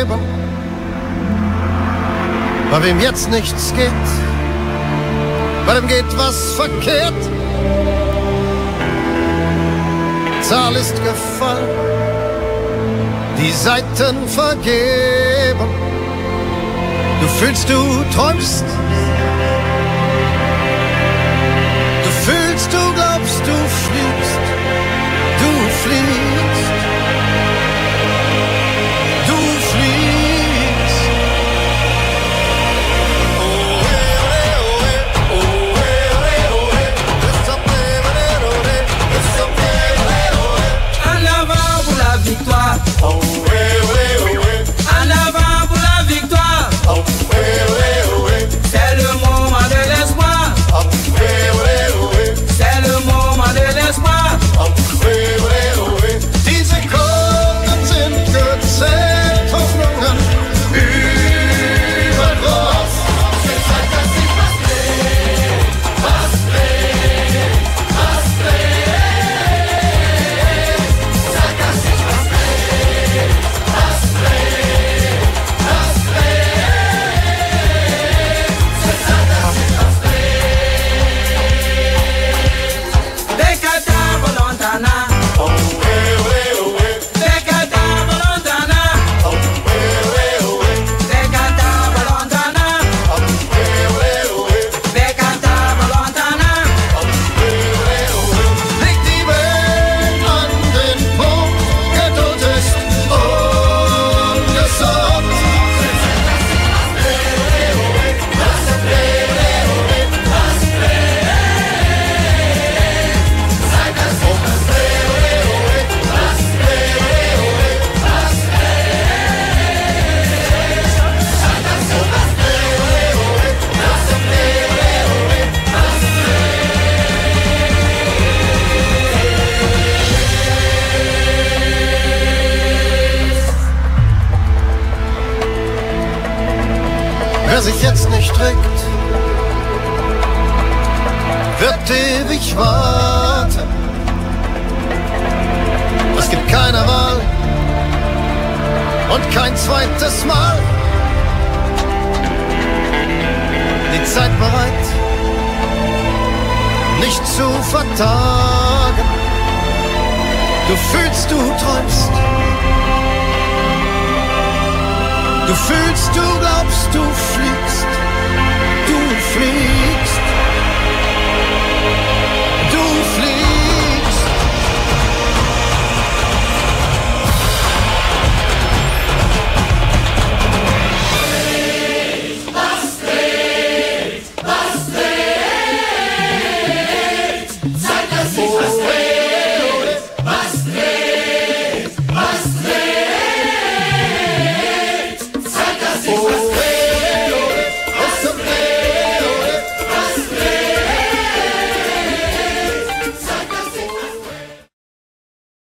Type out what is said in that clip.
vergeben. Bei wem jetzt nichts geht, bei dem geht was verkehrt. Zahl ist gefallen, die Seiten vergeben. Du fühlst, du träumst, du fühlst, du glaubst, du fliegst, du fliegst, du fliegst. En avant pour la victoire. En avant pour la victoire. C'est le moment de l'espoir. C'est le moment de l'espoir. Diese Sekunden sind gezählt, Hoffnungen übergroß. Es zeigt, dass sich was dreht, was dreht, was dreht. Zeigt, dass sich was dreht, was dreht, was dreht. Es zeigt, dass sich was dreht. Decada Volontana. Decada Volontana. Decada Volontana. Decada Volontana. Leg die Welt an den Punkt, Geduld ist ungesund. Wer sich jetzt nicht trägt, wird ewig warten. Es gibt keine Wahl und kein zweites Mal. Die Zeit bereit, nicht zu vertagen. Du fühlst, du träumst. Du fühlst, du glaubst, du fliegst.